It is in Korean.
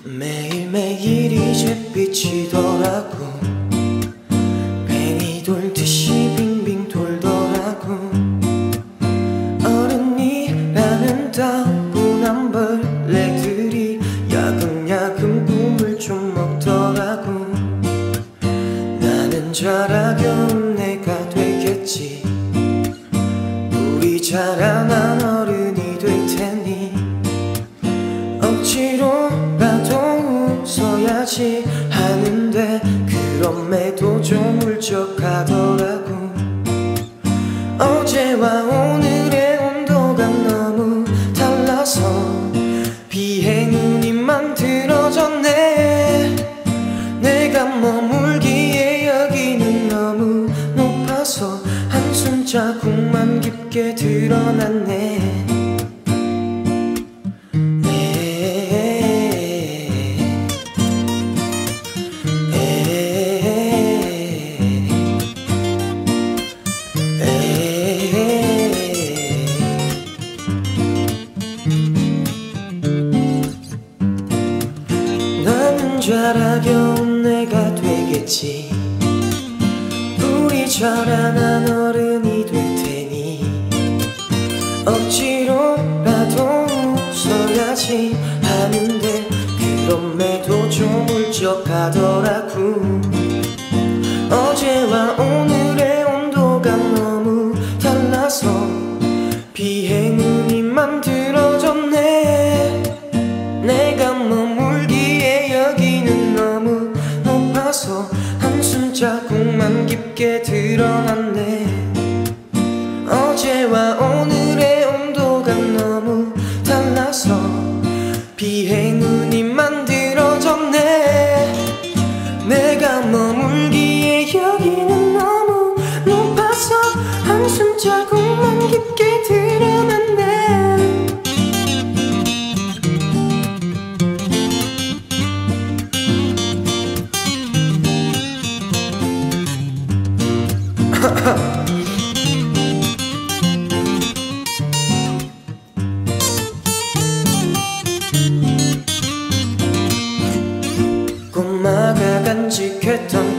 매일매일 이제 비치더라고. 뱅이 돌듯이 빙빙 돌더라고. 어른이라는 따분한 벌레들이 야금야금 꿈을 좀 먹더라고. 나는 자라면 내가 되겠지. 우리 자라난 어른이 될 테니 억지로라도 웃어야지 하는데 그럼에도 좀 울적하더라고. 어제와 오늘의 온도가 너무 달라서 비에 눈이 만들어졌네. 내가 머물기에 여기는 너무 높아서 한숨 자국만 깊게 드러났네. 나는 자라겨운 내가 되겠지. 우리 자라난 어른이 될 테니 억지로라도 웃어야지 하는데 그럼에도 좀 울적하더라고. 어제와 오늘의 온도가 너무 달라서 비에 눈이 만들어졌네. 내가 머물기에 여기는 너무 높아서 한숨 자국만 깊게 드러났네. 어제와 오늘의 온도가 너무 달라서 비에 눈이 만들어졌네. 내가 머물기에 여기는 너무 높아서 한숨 자국만 깊게 드러났네. 꼬마가 간직했던